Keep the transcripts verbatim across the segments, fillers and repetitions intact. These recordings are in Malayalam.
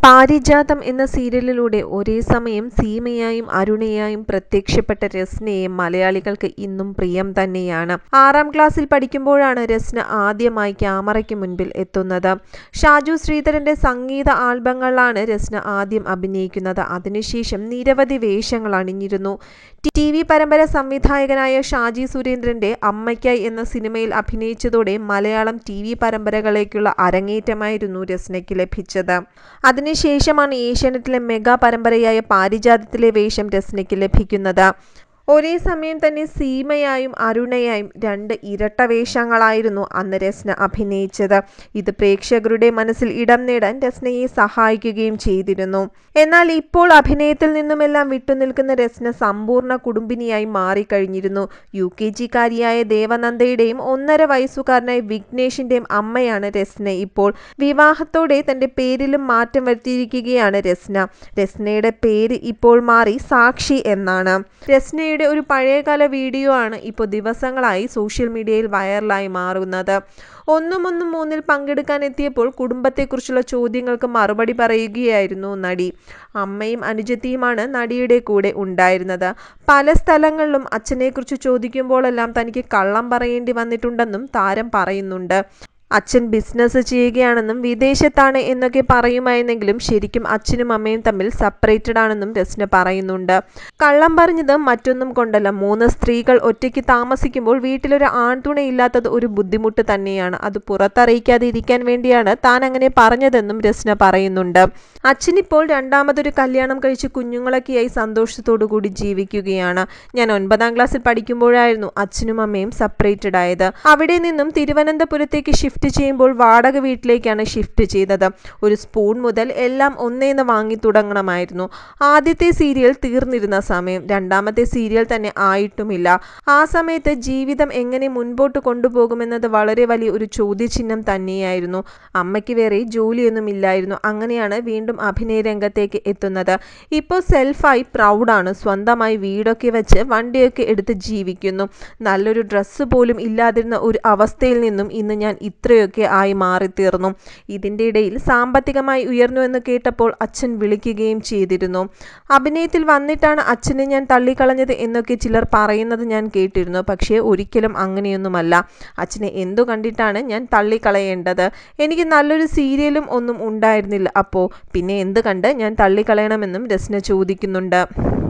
പാരിജാതം എന്ന സീരിയലിലൂടെ ഒരേ സമയം സീമയായും അരുണയായും പ്രത്യക്ഷപ്പെട്ട രസ്നയെ മലയാളികൾക്ക് ഇന്നും പ്രിയം തന്നെയാണ്. ആറാം ക്ലാസ്സിൽ പഠിക്കുമ്പോഴാണ് രസ്ന ആദ്യമായി ക്യാമറയ്ക്ക് മുൻപിൽ എത്തുന്നത്. ഷാജു ശ്രീധരന്റെ സംഗീത ആൽബങ്ങളിലാണ് രസ്ന ആദ്യം അഭിനയിക്കുന്നത്. അതിനുശേഷം നിരവധി വേഷങ്ങൾ അണിഞ്ഞിരുന്നു. ടി വി പരമ്പര സംവിധായകനായ ഷാജി സുരേന്ദ്രന്റെ അമ്മയ്ക്കായി എന്ന സിനിമയിൽ അഭിനയിച്ചതോടെ മലയാളം ടി വി പരമ്പരകളിലേക്കുള്ള അരങ്ങേറ്റമായിരുന്നു രസ്നയ്ക്ക് ലഭിച്ചത്. അതിനുശേഷമാണ് ഏഷ്യാനെറ്റിലെ മെഗാ പരമ്പരയായ പാരിജാതത്തിലെ വേഷം രസ്നയ്ക്ക് ലഭിക്കുന്നത്. ഒരേ സമയം തന്നെ സീമയായും അരുണയായും രണ്ട് ഇരട്ട വേഷങ്ങളായിരുന്നു അന്ന് രസ്ന അഭിനയിച്ചത്. ഇത് പ്രേക്ഷകരുടെ മനസ്സിൽ ഇടം നേടാൻ രസ്നയെ സഹായിക്കുകയും ചെയ്തിരുന്നു. എന്നാൽ ഇപ്പോൾ അഭിനയത്തിൽ നിന്നുമെല്ലാം വിട്ടുനിൽക്കുന്ന രസ്ന സമ്പൂർണ്ണ കുടുംബിനിയായി മാറിക്കഴിഞ്ഞിരുന്നു. യു കെ ജിക്കാരിയായ ദേവനന്ദയുടെയും ഒന്നര വയസ്സുകാരനായ വിഘ്നേഷിന്റെയും അമ്മയാണ് രസ്ന. ഇപ്പോൾ വിവാഹത്തോടെ തന്റെ പേരിലും മാറ്റം വരുത്തിയിരിക്കുകയാണ് രസ്ന. രസ്നയുടെ പേര് ഇപ്പോൾ മാറി സാക്ഷി എന്നാണ്. രസ്നയുടെ ഒരു പഴയകാല വീഡിയോ ആണ് ഇപ്പോൾ ദിവസങ്ങളായി സോഷ്യൽ മീഡിയയിൽ വൈറലായി മാറുന്നത്. ഒന്നും ഒന്നും മൂന്നിൽ പങ്കെടുക്കാൻ എത്തിയപ്പോൾ കുടുംബത്തെക്കുറിച്ചുള്ള ചോദ്യങ്ങൾക്ക് മറുപടി പറയുകയായിരുന്നു നടി. അമ്മയും അനുജത്തിയുമാണ് നടിയുടെ കൂടെ ഉണ്ടായിരുന്നത്. പല സ്ഥലങ്ങളിലും അച്ഛനെക്കുറിച്ച് ചോദിക്കുമ്പോഴെല്ലാം തനിക്ക് കള്ളം പറയേണ്ടി വന്നിട്ടുണ്ടെന്നും താരം പറയുന്നുണ്ട്. അച്ഛൻ ബിസിനസ് ചെയ്യുകയാണെന്നും വിദേശത്താണ് എന്നൊക്കെ പറയുമായിരുന്നെങ്കിലും ശരിക്കും അച്ഛനും അമ്മയും തമ്മിൽ സെപ്പറേറ്റഡ് ആണെന്നും രസ്ന പറയുന്നുണ്ട്. കള്ളം പറഞ്ഞത് മറ്റൊന്നും കൊണ്ടല്ല, മൂന്ന് സ്ത്രീകൾ ഒറ്റയ്ക്ക് താമസിക്കുമ്പോൾ വീട്ടിലൊരു ആൺതുണയില്ലാത്തത് ഒരു ബുദ്ധിമുട്ട് തന്നെയാണ്. അത് പുറത്തറിയിക്കാതെ ഇരിക്കാൻ വേണ്ടിയാണ് താൻ അങ്ങനെ പറഞ്ഞതെന്നും രസ്ന പറയുന്നുണ്ട്. അച്ഛനിപ്പോൾ രണ്ടാമതൊരു കല്യാണം കഴിച്ച് കുഞ്ഞുങ്ങളൊക്കെയായി സന്തോഷത്തോടു കൂടി ജീവിക്കുകയാണ്. ഞാൻ ഒൻപതാം ക്ലാസ്സിൽ പഠിക്കുമ്പോഴായിരുന്നു അച്ഛനും അമ്മയും സെപ്പറേറ്റഡ് ആയത്. അവിടെ നിന്നും തിരുവനന്തപുരത്തേക്ക് ഷിഫ്റ്റ് ചെയ്യുമ്പോൾ വാടക വീട്ടിലേക്കാണ് ഷിഫ്റ്റ് ചെയ്തത്. ഒരു സ്പൂൺ മുതൽ എല്ലാം ഒന്നേന്ന് വാങ്ങി തുടങ്ങണമായിരുന്നു. ആദ്യത്തെ സീരിയൽ തീർന്നിരുന്ന സമയം, രണ്ടാമത്തെ സീരിയൽ തന്നെ ആയിട്ടുമില്ല. ആ സമയത്ത് ജീവിതം എങ്ങനെ മുൻപോട്ട് കൊണ്ടുപോകുമെന്നത് വളരെ വലിയ ഒരു ചോദ്യചിഹ്നം തന്നെയായിരുന്നു. അമ്മയ്ക്ക് വേറെ ജോലിയൊന്നും ഇല്ലായിരുന്നു. അങ്ങനെയാണ് വീണ്ടും അഭിനയ രംഗത്തേക്ക് എത്തുന്നത്. ഇപ്പോൾ സെൽഫായി പ്രൗഡാണ്. സ്വന്തമായി വീടൊക്കെ വെച്ച് വണ്ടിയൊക്കെ എടുത്ത് ജീവിക്കുന്നു. നല്ലൊരു ഡ്രസ്സ് പോലും ഇല്ലാതിരുന്ന ഒരു അവസ്ഥയിൽ നിന്നും ഇന്ന് ഞാൻ ഇത്രയൊക്കെ ആയി മാറിത്തീർന്നു. ഇതിൻ്റെ ഇടയിൽ സാമ്പത്തികമായി ഉയർന്നു എന്ന് കേട്ടപ്പോൾ അച്ഛൻ വിളിക്കുകയും ചെയ്തിരുന്നു. അഭിനയത്തിൽ വന്നിട്ടാണ് അച്ഛനെ ഞാൻ തള്ളിക്കളഞ്ഞത് എന്നൊക്കെ ചിലർ പറയുന്നത് ഞാൻ കേട്ടിരുന്നു. പക്ഷേ ഒരിക്കലും അങ്ങനെയൊന്നുമല്ല. അച്ഛനെ എന്തു കണ്ടിട്ടാണ് ഞാൻ തള്ളിക്കളയേണ്ടത്? എനിക്ക് നല്ലൊരു സീരിയലും ഒന്നും ഉണ്ടായിരുന്നില്ല. അപ്പോൾ പിന്നെ എന്ത് കണ്ട് ഞാൻ തള്ളിക്കളയണമെന്നും രസ്ന ചോദിക്കുന്നുണ്ട്.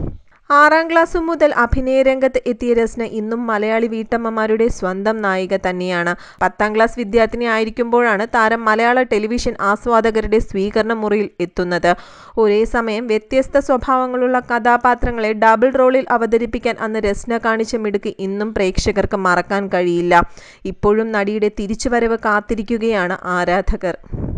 ആറാം ക്ലാസ് മുതൽ അഭിനയ രംഗത്ത് എത്തിയ രസ്ന ഇന്നും മലയാളി വീട്ടമ്മമാരുടെ സ്വന്തം നായിക തന്നെയാണ്. പത്താം ക്ലാസ് വിദ്യാർത്ഥിനി ആയിരിക്കുമ്പോഴാണ് താരം മലയാള ടെലിവിഷൻ ആസ്വാദകരുടെ സ്വീകരണ മുറിയിൽ എത്തുന്നത്. ഒരേ സമയം വ്യത്യസ്ത സ്വഭാവങ്ങളുള്ള കഥാപാത്രങ്ങളെ ഡബിൾ റോളിൽ അവതരിപ്പിക്കാൻ അന്ന് രസ്ന കാണിച്ച മിടുക്ക് ഇന്നും പ്രേക്ഷകർക്ക് മറക്കാൻ കഴിയില്ല. ഇപ്പോഴും നടിയുടെ തിരിച്ചുവരവ് കാത്തിരിക്കുകയാണ് ആരാധകർ.